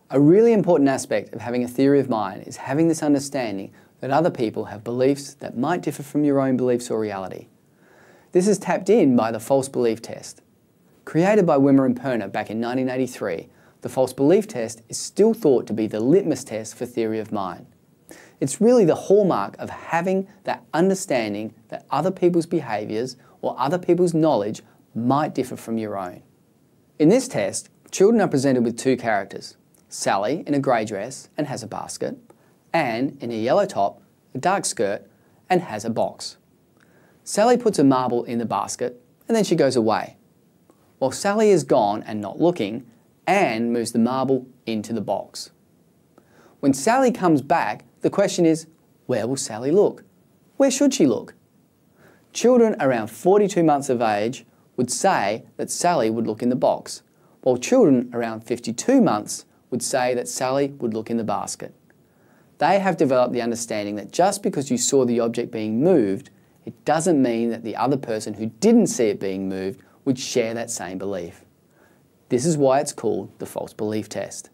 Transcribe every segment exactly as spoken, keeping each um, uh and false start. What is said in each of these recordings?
A really important aspect of having a theory of mind is having this understanding that other people have beliefs that might differ from your own beliefs or reality. This is tapped in by the false belief test. Created by Wimmer and Perner back in nineteen eighty-three, the false belief test is still thought to be the litmus test for theory of mind. It's really the hallmark of having that understanding that other people's behaviours or other people's knowledge might differ from your own. In this test, children are presented with two characters, Sally in a grey dress and has a basket, Anne in a yellow top, a dark skirt and has a box. Sally puts a marble in the basket and then she goes away. While Sally is gone and not looking, Anne moves the marble into the box. When Sally comes back, the question is, where will Sally look? Where should she look? Children around forty-two months of age would say that Sally would look in the box, while children around fifty-two months would say that Sally would look in the basket. They have developed the understanding that just because you saw the object being moved, it doesn't mean that the other person who didn't see it being moved would share that same belief. This is why it's called the false belief test.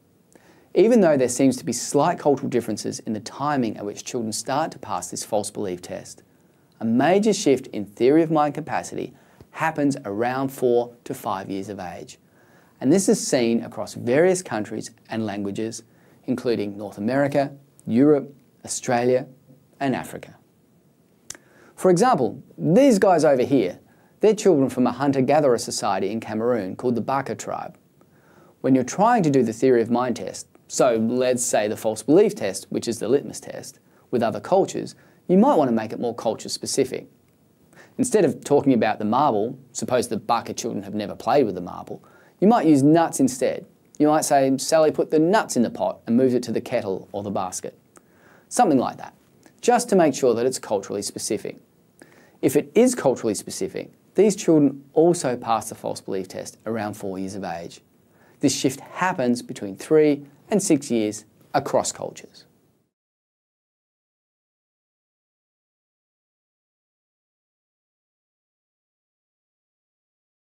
Even though there seems to be slight cultural differences in the timing at which children start to pass this false belief test, a major shift in theory of mind capacity happens around four to five years of age. And this is seen across various countries and languages, including North America, Europe, Australia, and Africa. For example, these guys over here, they're children from a hunter-gatherer society in Cameroon called the Baka tribe. When you're trying to do the theory of mind test, so let's say the false belief test, which is the litmus test, with other cultures, you might want to make it more culture specific. Instead of talking about the marble, suppose the Baka children have never played with the marble, you might use nuts instead. You might say, Sally put the nuts in the pot and moved it to the kettle or the basket. Something like that, just to make sure that it's culturally specific. If it is culturally specific, these children also pass the false belief test around four years of age. This shift happens between three and six years across cultures.